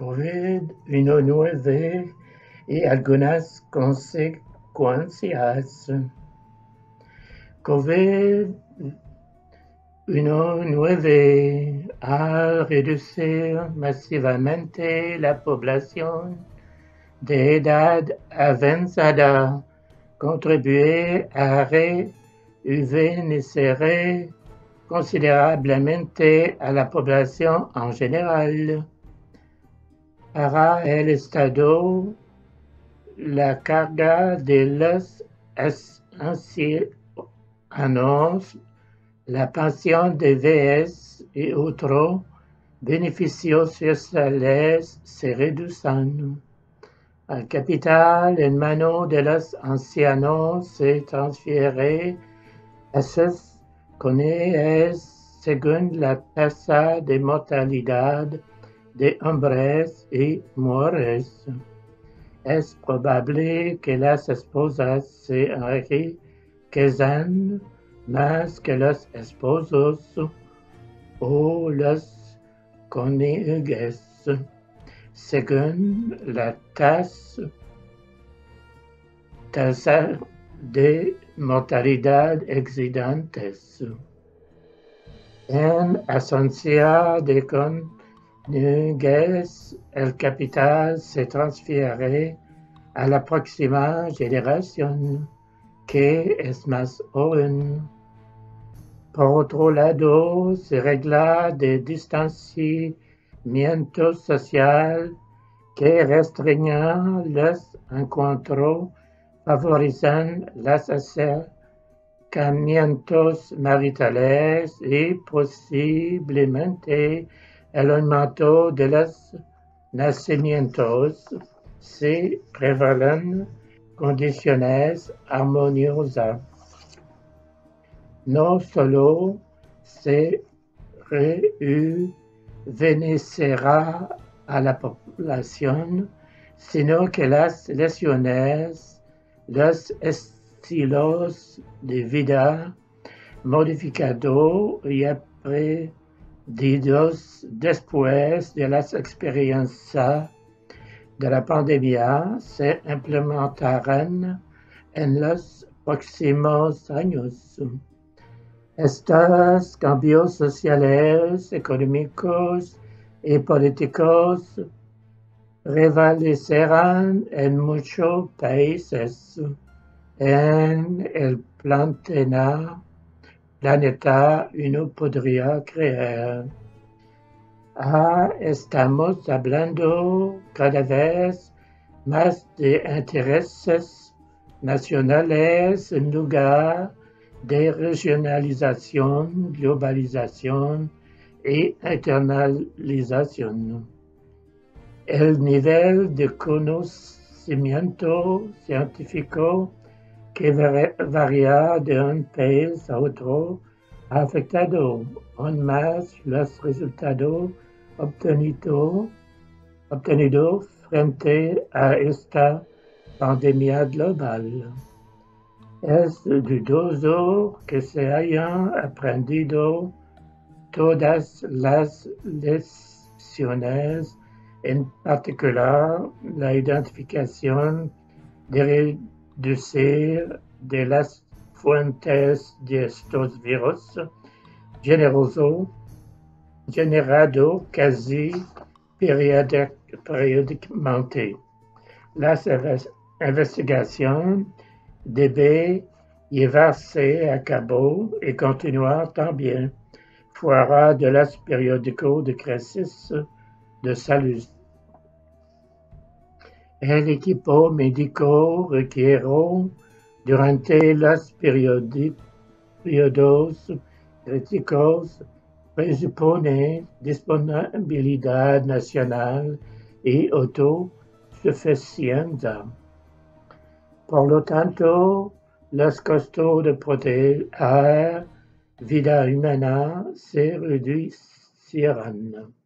COVID-19 y algunas consecuencias. COVID-19 a reducido masivamente la población de edad avanzada, contribué a rejuvenecer considerablemente a la población en general. Para el Estado, la carga de los ancianos, la pensión de vejez y otros beneficios sociales se reducen. El capital en manos de los ancianos se transfiere a sus cónyuges según la tasa de mortalidad de hombres y mujeres. Es probable que las esposas se enriquezcan más que los esposos o los cónyuges, según la tasa de mortalidad existentes. En ausencia de cónyuges, el capital se transfiere a la próxima generación, que es más joven. Por otro lado, se regla de distanciamiento social que restringen los encuentros, favorecen los acercamientos maritales y posiblemente el aumento de los nacimientos si prevalen condiciones armoniosas. No solo se rejuvenecerá a la población, sino que las lesiones, los estilos de vida modificados y aprendidos después de las experiencias de la pandemia se implementarán en los próximos años. Estos cambios sociales, económicos y políticos prevalecerán en muchos países en el planeta uno podría creer. Estamos hablando cada vez más de intereses nacionales en lugar de regionalización, globalización y internalización. El nivel de conocimiento científico que varía de un país a otro ha afectado aún más los resultados obtenidos frente a esta pandemia global. Es dudoso que se hayan aprendido todas las lecciones, en particular la identificación de reducir de las fuentes de estos virus generado casi periódicamente. Las investigaciones deben llevarse a cabo y continuar también fuera de los periódicos de crisis de salud. El equipo médico requiere durante los periodos críticos presupone disponibilidad nacional y autosuficiencia. Por lo tanto, los costos de proteger vida humana se reducirán.